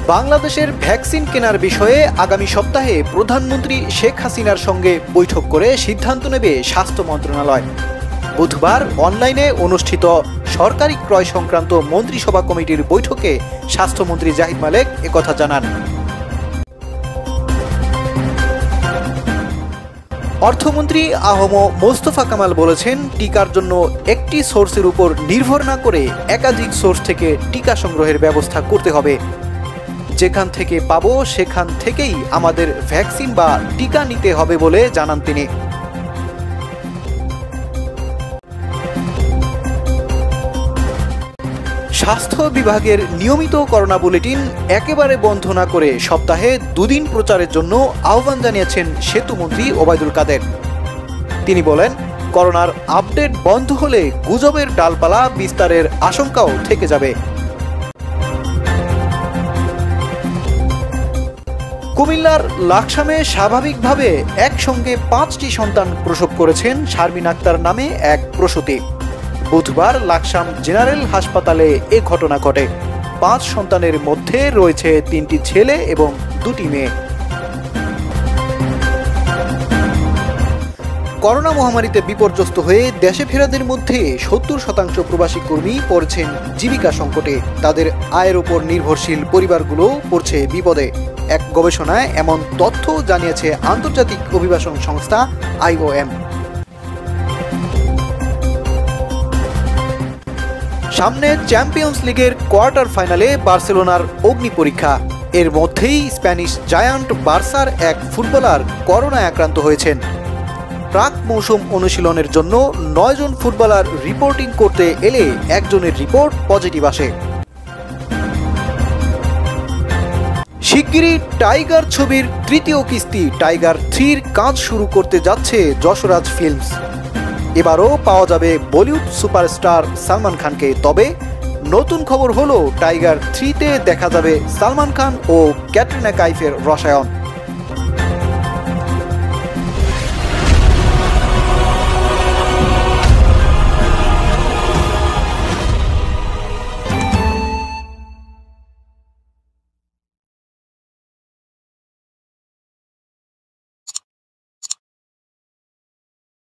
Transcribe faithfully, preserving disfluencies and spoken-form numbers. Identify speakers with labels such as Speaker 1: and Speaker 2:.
Speaker 1: বাংলাদেশের ভ্যাকসিন কেনার বিষয়ে আগামী সপ্তাহে প্রধানমন্ত্রী শেখ হাসিনার সঙ্গে বৈঠক করে সিদ্ধান্ত নেবে স্বাস্থ্য মন্ত্রণালয়। বুধবার অনলাইনে অনুষ্ঠিত সরকারি ক্রয় সংক্রান্ত মন্ত্রিসভা কমিটির বৈঠকে স্বাস্থ্যমন্ত্রী জাহিদ মালেক একথা জানান। অর্থমন্ত্রী আহম মোস্তফা কামাল বলেছেন, টিকার জন্য একটি সোর্সের উপর নির্ভর না করে একাধিক সোর্স থেকে টিকা সংগ্রহের ব্যবস্থা করতে হবে। যেখান থেকে পাবো সেখান থেকেই আমাদের ভ্যাকসিন বা টিকা নিতে হবে বলে জানান তিনি। স্বাস্থ্য বিভাগের নিয়মিত করোনা বুলেটিন একেবারে বন্ধ না করে সপ্তাহে দুদিন প্রচারের জন্য আহ্বান জানিয়েছেন সেতুমন্ত্রী ওবায়দুল কাদের। তিনি বলেন, করোনার আপডেট বন্ধ হলে গুজবের ডালপালা বিস্তারের আশঙ্কাও থেকে যাবে। কুমিল্লার লাকসামে স্বাভাবিকভাবে একসঙ্গে পাঁচটি সন্তান প্রসব করেছেন শারমিন আক্তার নামে এক প্রসূতি। বুধবার লাকসাম জেনারেল হাসপাতালে এ ঘটনা ঘটে। পাঁচ সন্তানের মধ্যে রয়েছে তিনটি ছেলে এবং দুটি মেয়ে। করোনা মহামারীতে বিপর্যস্ত হয়ে দেশে ফেরাদের মধ্যে সত্তর শতাংশ প্রবাসী কর্মী পড়ছেন জীবিকা সংকটে। তাদের আয়ের উপর নির্ভরশীল পরিবারগুলো পড়ছে বিপদে। এক গবেষণায় এমন তথ্য জানিয়েছে আন্তর্জাতিক অভিবাসন সংস্থা আই ও এম। সামনে চ্যাম্পিয়ন্স লিগের কোয়ার্টার ফাইনালে বার্সেলোনার অগ্নি পরীক্ষা। এর মধ্যেই স্প্যানিশ জায়ান্ট বার্সার এক ফুটবলার করোনায় আক্রান্ত হয়েছেন। প্রাক মৌসুম অনুশীলনের জন্য নয় জন ফুটবলার রিপোর্টিং করতে এলে একজনের রিপোর্ট পজিটিভ আসে। শিগগিরই টাইগার ছবির তৃতীয় কিস্তি টাইগার থ্রির কাজ শুরু করতে যাচ্ছে যশরাজ ফিল্মস। এবারও পাওয়া যাবে বলিউড সুপারস্টার সালমান খানকে। তবে নতুন খবর হলো, টাইগার থ্রিতে দেখা যাবে সালমান খান ও ক্যাটরিনা কাইফের রসায়ন।